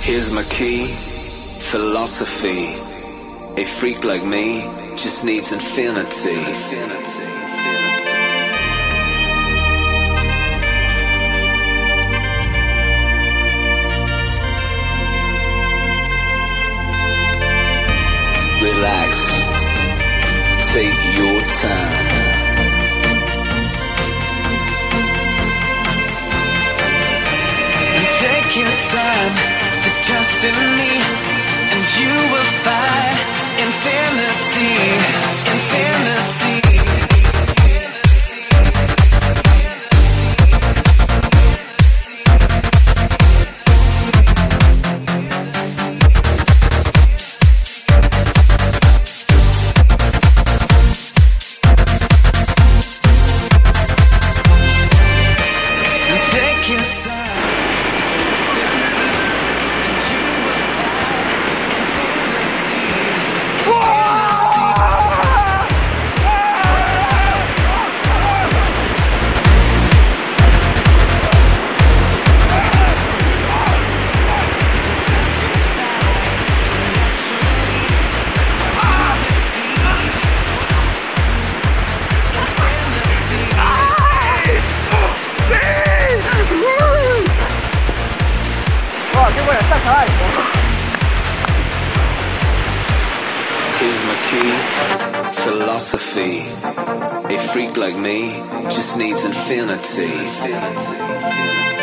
Here's my key, philosophy. A freak like me just needs infinity. Relax, take your time. Take your time to trust in me, and you will find infinity, infinity. Take your time. Here's my key, philosophy. A freak like me just needs infinity.